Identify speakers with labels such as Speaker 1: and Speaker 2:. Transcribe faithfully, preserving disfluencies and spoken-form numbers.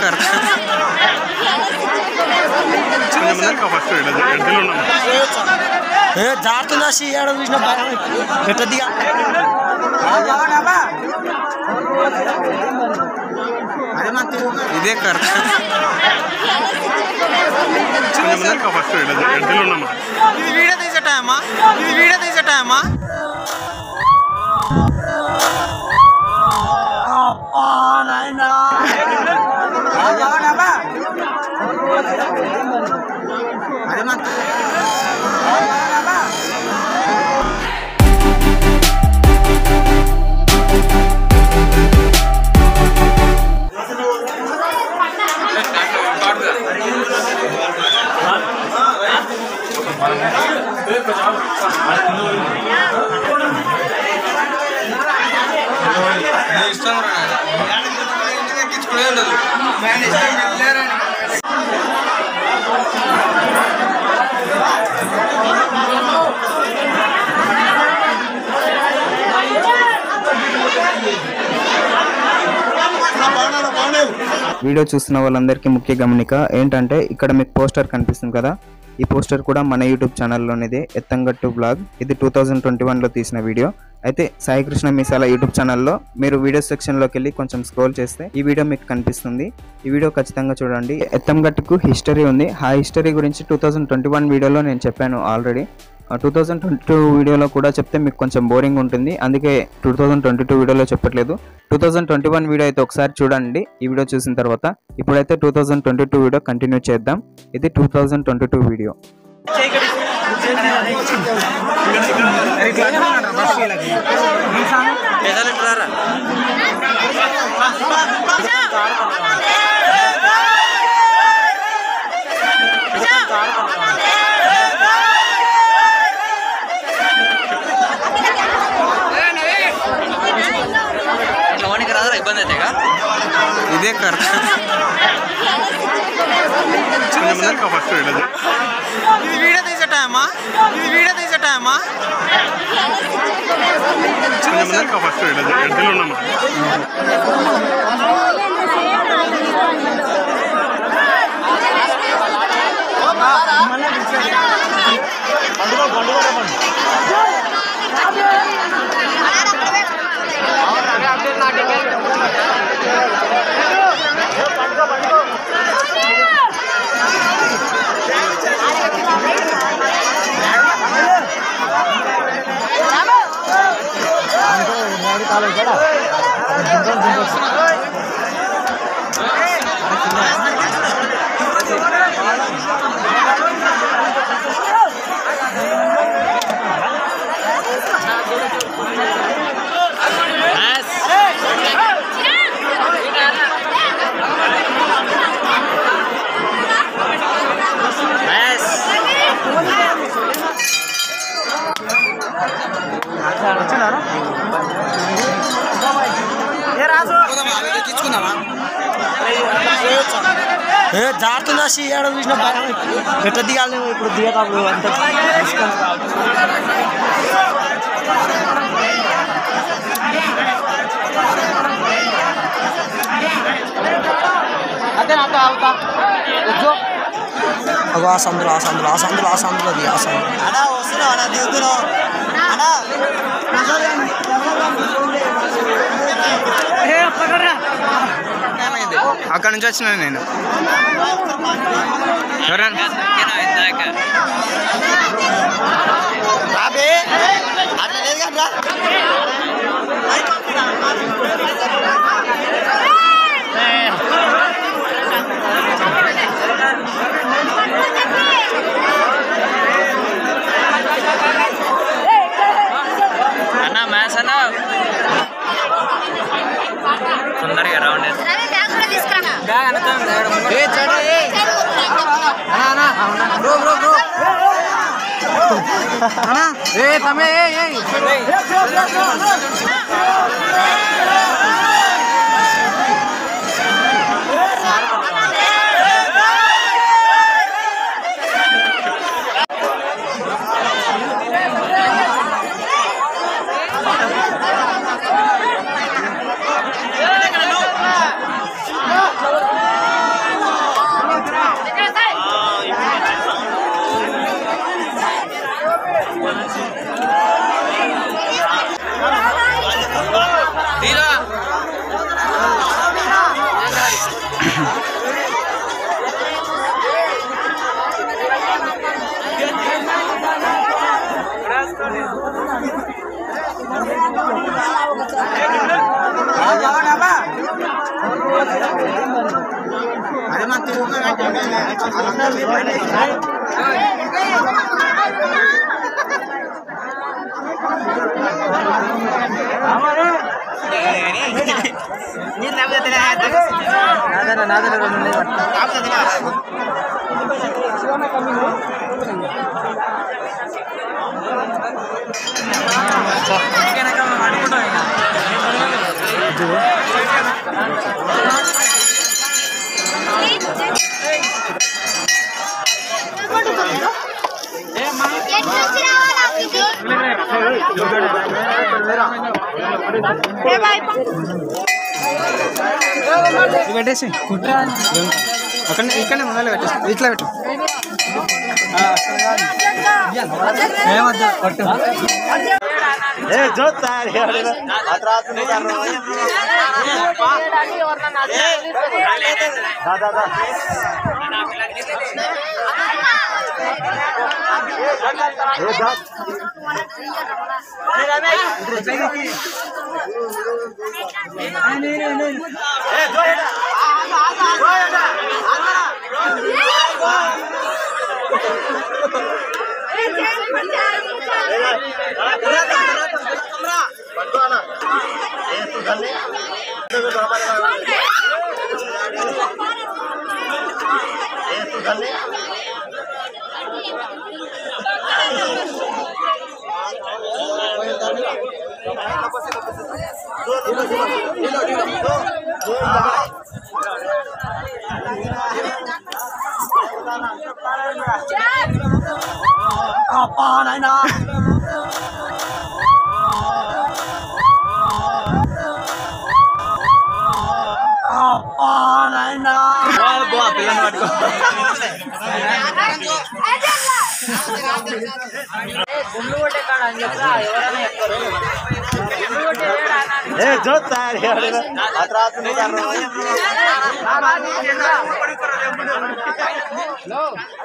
Speaker 1: कर
Speaker 2: జారుతుందా సీఆడ చూసిన పెట్టదిగా
Speaker 1: ఇదే కర్
Speaker 2: ఇది వీడియో తీసే టైమా ఇది వీడియో తీసే టైమా
Speaker 3: వీడియో చూస్తున్న వాళ్ళందరికీ ముఖ్య గమనిక ఏంటంటే ఇక్కడ మీకు పోస్టర్ కనిపిస్తుంది కదా, ఈ పోస్టర్ కూడా మన యూట్యూబ్ ఛానల్లోనిదే, ఎత్తంగట్టు బ్లాగ్. ఇది టూ థౌజండ్ ట్వంటీ వన్లో తీసిన వీడియో. అయితే సాయి కృష్ణ మీసాల యూట్యూబ్ ఛానల్లో మీరు వీడియో సెక్షన్లోకి వెళ్ళి కొంచెం స్క్రోల్ చేస్తే ఈ వీడియో మీకు కనిపిస్తుంది. ఈ వీడియో ఖచ్చితంగా చూడండి. ఎత్తంగట్టుకు హిస్టరీ ఉంది. ఆ హిస్టరీ గురించి టూ థౌజండ్ ట్వంటీ వన్ వీడియోలో నేను చెప్పాను already. Two thousand twenty two వీడియోలో కూడా చెప్తే మీకు కొంచెం బోరింగ్ ఉంటుంది, అందుకే టూ థౌజండ్ ట్వంటీ టూ వీడియోలో చెప్పట్లేదు. Two thousand twenty one video అయితే ఒకసారి చూడండి ఈ వీడియో చూసిన తర్వాత. ఇప్పుడైతే two thousand twenty two video continue చేద్దాం. ఇది two thousand twenty two video.
Speaker 1: ఇదే కర్
Speaker 2: ఇది వీడియో తీసే టైమా ఇది వీడియో తీసే టైమా జారుతుందా సీఆడ చూసిన పెట్ట దిగాలి ఇప్పుడు దిగేటప్పుడు అంత అదే నాతో అవుతా అగో ఆ సందులో ఆ సందులో ఆ సందులో ఆ సందులో ది ఆ సందులో అన్నా వస్తున్నావు అన్నా దిగుతున్నావు అన్నా
Speaker 1: అక్కడ నుంచి వచ్చిన నేను ఎవరన్నా
Speaker 2: అట్లా లేదు కదా
Speaker 1: అన్నా మ్యాథ్స్ అన్నా తొందరగా రౌండ్
Speaker 2: బ్రో బ్రో బ్రో ఏ తమే
Speaker 1: పెట్టేసి అక్కడ ఇక్కడ మొదలు పెట్టేసి ఇట్లా పెట్టు
Speaker 2: apa naina apa naina
Speaker 1: బాబు పిల్లని పట్టుకో
Speaker 2: ఏ జోతా అతరా